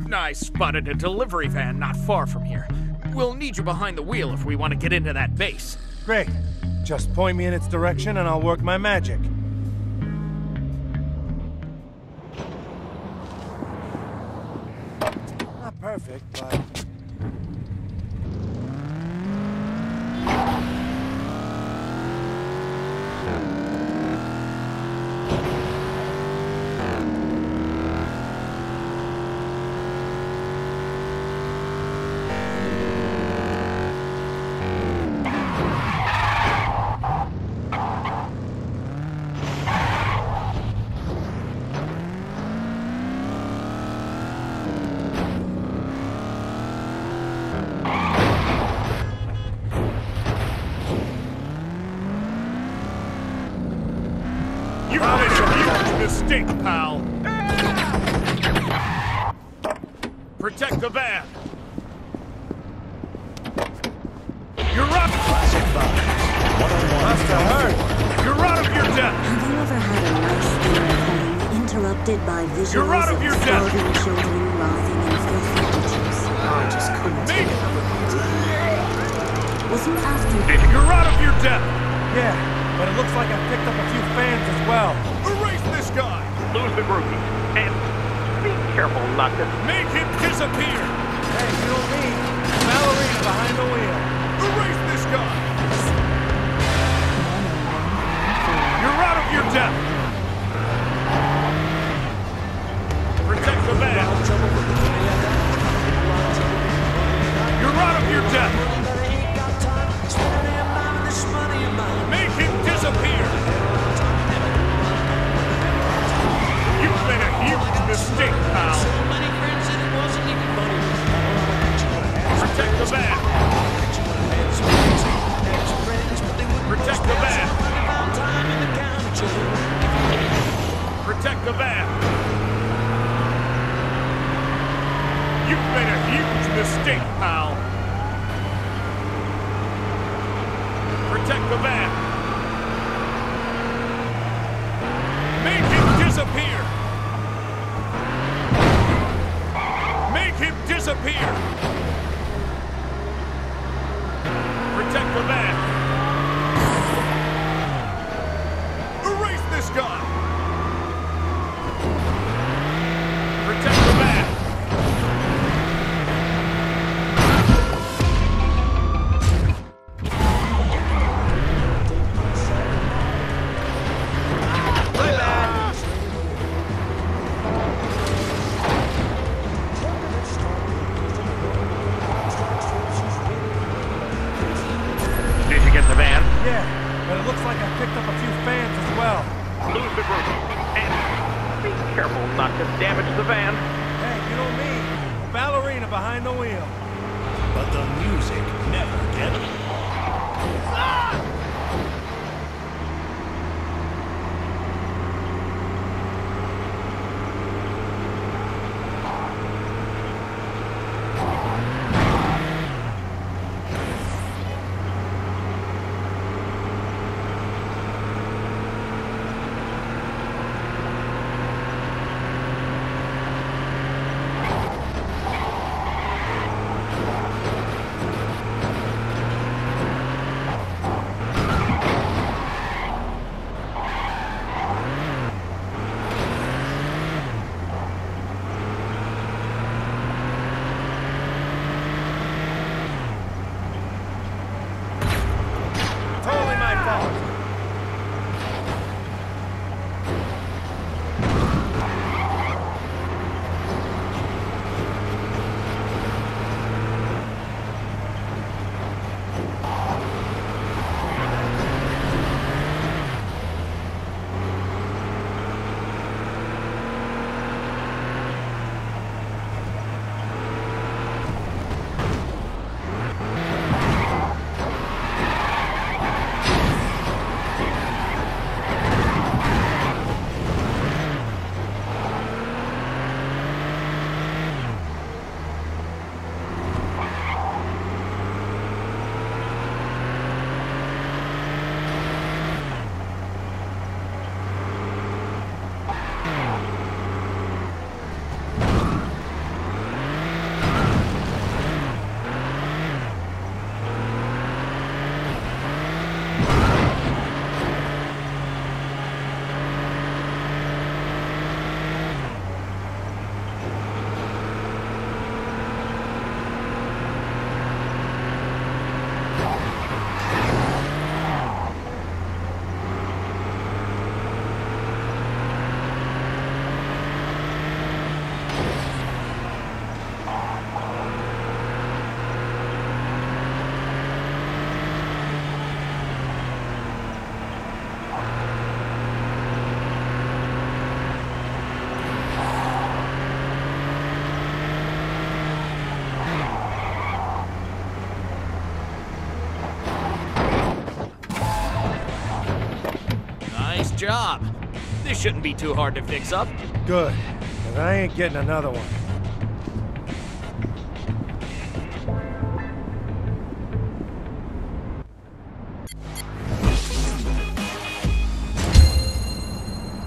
I spotted a delivery van not far from here. We'll need you behind the wheel if we want to get into that base. Great. Just point me in its direction and I'll work my magic. Not perfect, but... You made a huge mistake, pal. Protect the van. You're up. Must have hurt. You're out of your depth. Have you ever had a nice day home interrupted by You're out visuals of your of depth. starving children writhing in filthy ditches? I just couldn't Me. take it. Was you after... You're out of your depth. Yeah, but it looks like I picked up a few fans as well. Erase this guy. Lose the groupie. And be careful not to... Make him disappear. Hey, you know me. Ballerina behind the wheel. Erase this guy. You're out of your depth. Protect the van. You're out of your depth. Make him disappear. You've made a huge mistake, pal. Protect the van. Protect the van. Protect the van. You've made a huge mistake, pal. Protect the van. Make him disappear. Make him disappear. Protect the van. Erase this guy. Protect the van. Did you get the van? Yeah, but it looks like I picked up a few fans as well. Lose the groupie. And be careful not to damage the van. Hey, you know me. Ballerina behind the wheel. But the music never gets. Totally my fault. job. This shouldn't be too hard to fix up. Good, 'cause I ain't getting another one.